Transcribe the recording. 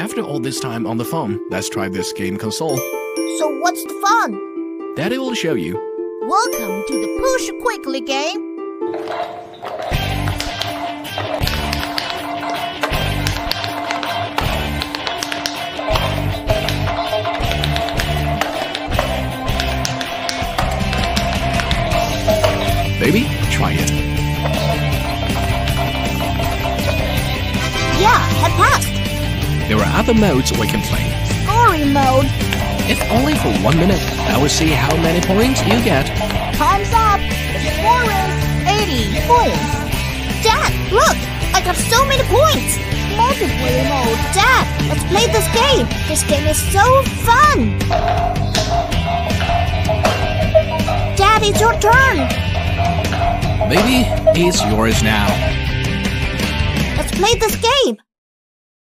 after all this time on the phone, let's try this game console. So what's the fun? Daddy will show you. Welcome to the Push Quickly game. Baby, try it. Yeah, I passed. There are other modes we can play. Scoring mode. If only for 1 minute, I will see how many points you get. Time's up. The score is 80 points. Dad, look! I got so many points. Multiplayer mode. Dad, let's play this game. This game is so fun. Dad, it's your turn. Baby, it's yours now. Let's play this game.